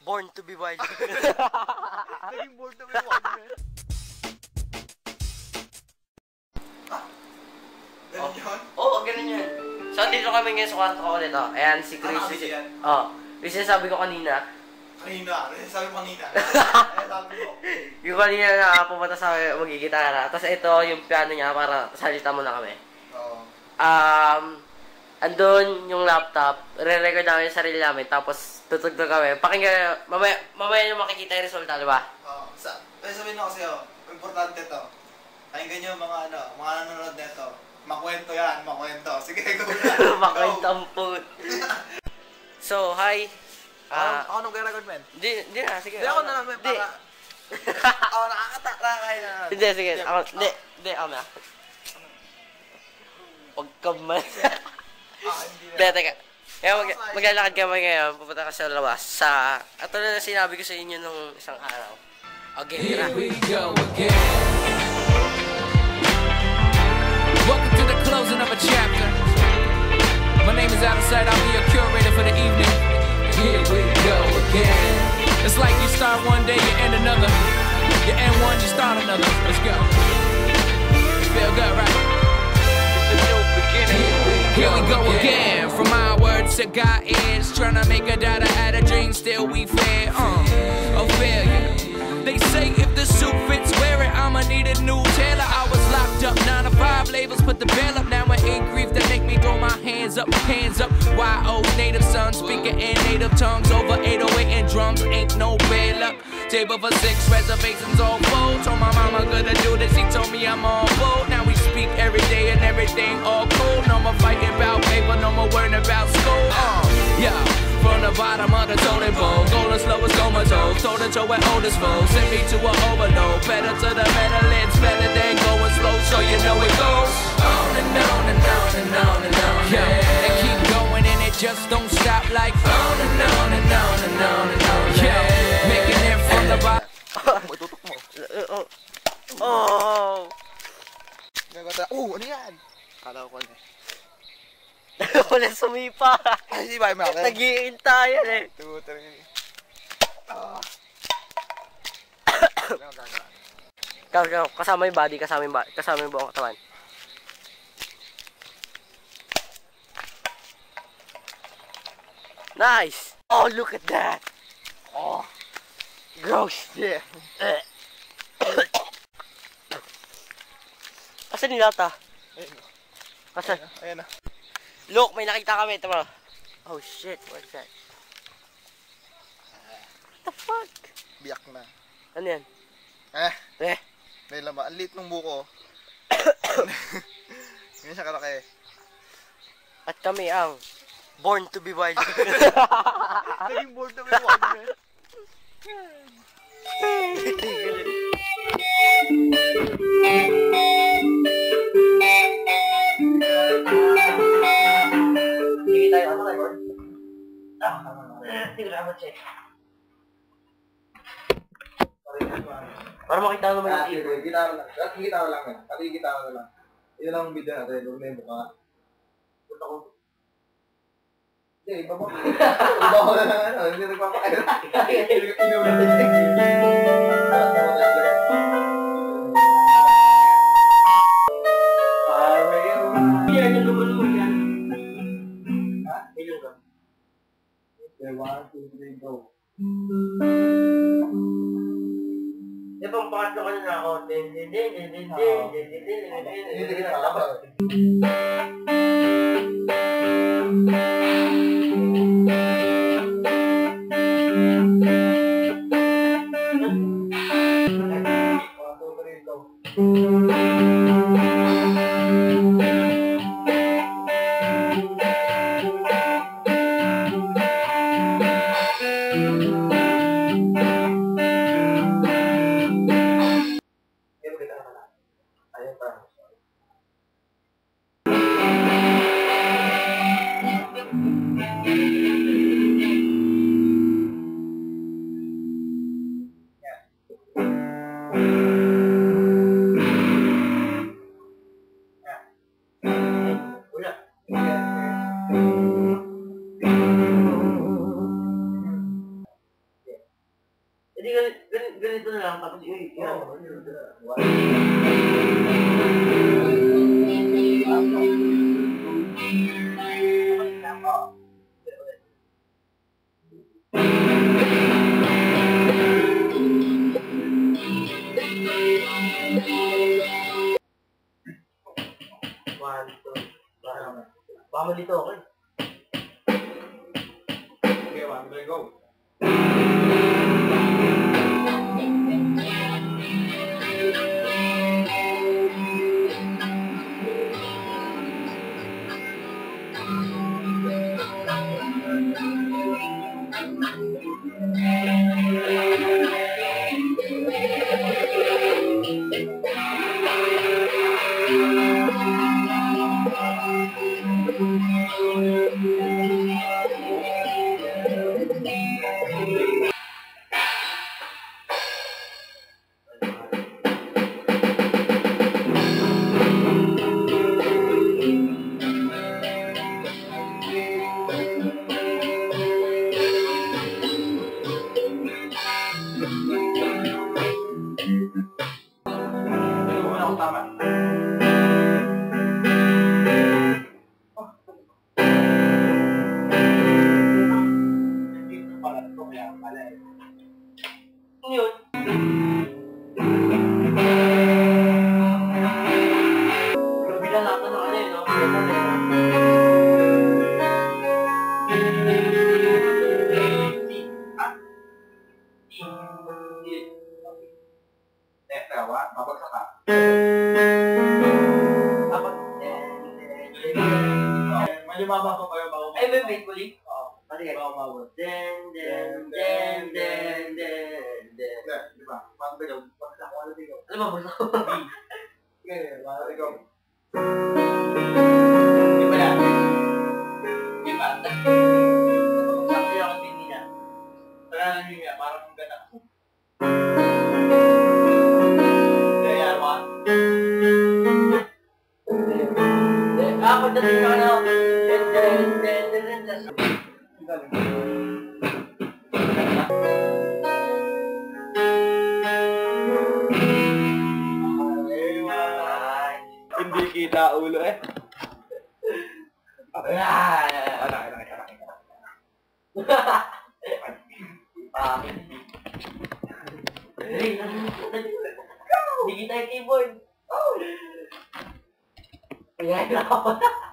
Born to be wild. Naging born to be wild, man. Ganun yun? Oo, ganun yun. So, dito kami ngayon sa kwarto ko ulit, oh. Ayan, si Chris. Ano kasi yan? Yung sinasabi ko kanina. Kanina? Ano sabi mo kanina? Ano sabi mo? Yung kanina na pumunta sa magigitara. Tapos ito, yung piano niya, para salita mo na kami. Oo. Andun yung laptop, re-record namin yung sarili namin, tapos tutugtog kami. Pakinggan, mamaya nyo makikita yung resulta, di ba? Oo. Pero sabihin ko kasi, importante to. Pakinggan nyo mga nanonood neto. Makwento yan, makwento. Sige, go na. Makwento ang put. So, hi. Ako nung record, man. Hindi na, sige. Hindi ako na lang, man, para... Ako nakakaya na. Hindi, sige. Hindi, ako na. Huwag ka man. Hindi, teka. Kaya maglalakad kami ngayon, pupunta ka sa labas. Ito na sinabi ko sa inyo nung isang araw. Okay, tira. Here we go again. Welcome to the closing of a chapter. My name is Adam Sight, I'll be your curator for the evening. Here we go again. It's like you start one day, you end another. You end one, you start another. Let's go. Feel good, right? Here we go again. From my words to God ears, trying to make a daughter out of dreams, still we fear. A failure. They say if the suit fits, wear it. I'ma need a new tailor. I was locked up, 9 to 5 labels, put the bail up. Now we're in grief that make me throw my hands up, hands up. Y.O. native son, speaking in native tongues over 808 and drums. Ain't no bad luck. Table for 6, reservations all full. Told my mama gonna do this, she told me I'm on board. Now we speak every day and everything all cool. No more fighting about paper, no more worrying about school. Yeah. From the bottom of the totem pole, golden slow as comatose, toe to toe with oldest foes. Send me to an overload, better to the metal, it's better than going slow, so you know it goes on and on and on and on and on. Yeah, and keep going and it just don't stop like on and on and on and on and on. Yeah, making it from the bottom. Tutok mo. Oh! Ano yan? Kala ko na. Wala sumipa. Ay, di ba yung mga? Nag-iinta yan eh. 2, 3. Kasama yung body, kasama yung buong katawan. Nice! Oh, look at that! Oh, gross! Yeah. Asan nilata? Ayun. Asan? Ayan na. Look, may nakita kami. Ito mo. Oh shit, what's that? What the fuck? Biyak na. Ano yan? May lama. Ang liit ng buko. Ganyan siya kalaki. At kami ang Born to be wild. Naging born to be wild, man. Hindi tayo ano record? Hindi ko na check. Para makita naman yung keyboard. Gitara lang. Gitara lang yan. Pati gitara lang. Yun lang ang video natin. Huwag na yung mukha. Punta ko. Hindi, iba mo. Iba mo na lang ano. Hindi nagpapakain. Inulit na Yan yung lumalunod yan. Ha? Ilan ka? Okay, 1, 2, 3, go. Di ba ang pangatlo ka na ako? Hindi kita kalabas. Hindi, ganito na lang. Tapos yan. Baka dito ako eh. Okay, 1, 2, go. Babagsak ka. Medyo mababa pa kayo bago. Ay, wait, Kuling. Oo. Sige. Bago mababa. Den. Di ba? Bago bigaw. Bagsak ko. Ano bigaw? Ano ba, bagsak ko? Ganyan. Bago ikaw. Di ba yan? Di ba? Sakti ako din niya. Tara na niya. Parang kung gana. Pagdating na ano, hindi kita ulo eh. Hindi kita yung keyboard. Ayan ako.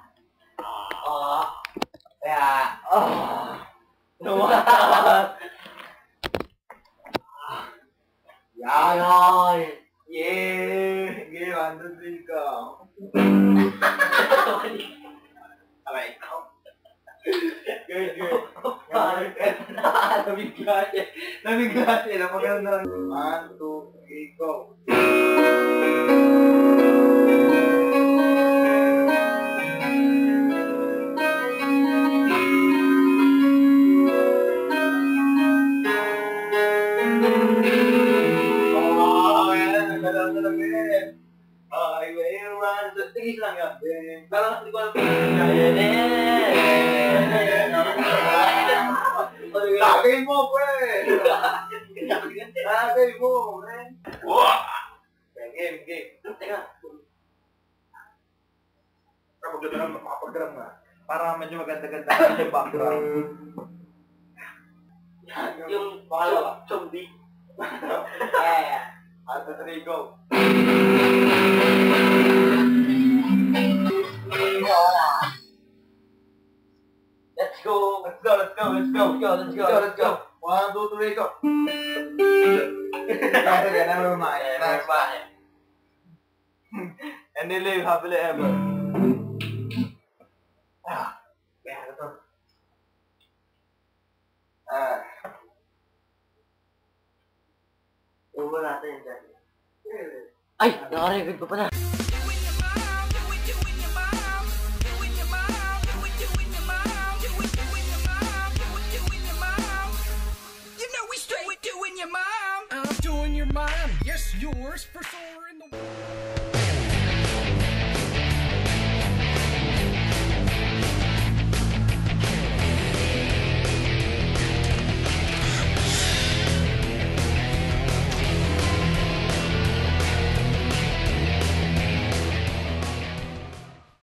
Yan! Yeah! Game, andun din ka. Alay, ikaw. Good. Namigla siya. Maganda. 1, 2, 3, go. Tigis lang yan. Parang hindi ko alam. Lagay mo, pre! Lagay mo, man! Game. Teka. Makapag-gram na. Para medyo maganda-ganda yung background. Yung pangalawa, zombie. At the 3, go. Let's go. 1, 2, 3, go. Kaya na lumayan. And they live happily ever. Kaya na to. Umo natin dyan. Ay! Nakarecord pa pala. I'm doing your mom, yes, yours, for sure in the